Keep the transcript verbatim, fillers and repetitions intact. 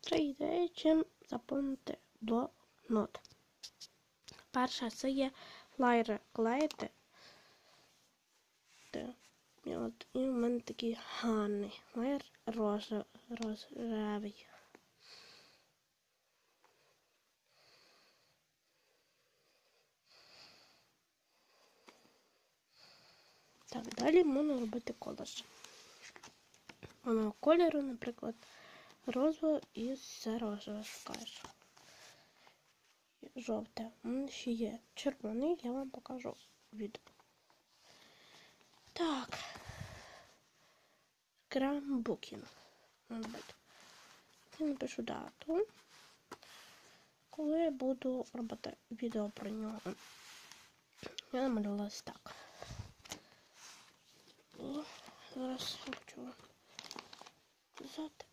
Три ідеї, чим заповнити блокнот. Перша, це є флаєри клеїти. І от і в мене такий гарний флаєр рожевий. Так, далі можна робити колаж. Воно кольору, наприклад, розового і все розове шукаєш. Жовте. У мене ще є червоний, я вам покажу відео. Так. Scrapbooking. Я напишу дату, коли я буду робити відео про нього. Я намалювала ось так. І зараз хочу показати.